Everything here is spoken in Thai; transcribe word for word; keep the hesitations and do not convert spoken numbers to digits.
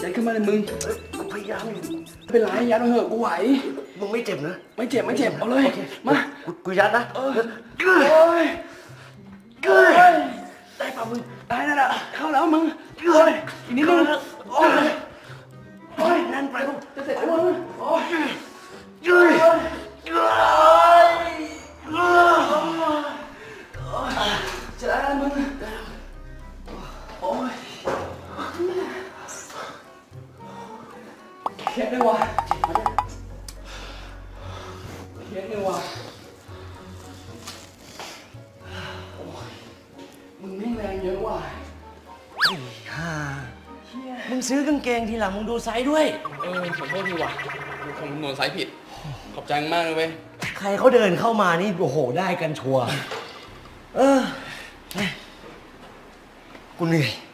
ยัดขึ้นมาเลยมึงกูพยายามอยู่ไม่เป็นไรยัดมาเถอะกูไหวมึงไม่เจ็บนะไม่เจ็บไม่เจ็บเอาเลยมากูยัดนะเออเอ้ยเอ้ยได้ป่ะมึงได้นั่นแหละเข้าแล้วมึงเอ้ยอีกนิดนึงโอ้ยโอ้ยนั่นไปมึงจะเสร็จแล้วมึงโอ้ยเอ้ยเอ้ยจะได้แล้วมึงโอ้ยเครียดเลยว่ะเครียดเลยว่ะมึงแม่งแรงเยอะว่ะฮ่ามึงซื้อกางเกงทีหลังมึงดูไซส์ด้วยเออขอโทษทีว่ะกูคงคำนวณไซส์ผิดขอบใจมากเลยเว้ยใครเขาเดินเข้ามานี่โอ้โหได้กันชัวร์เออกูเหนื่อย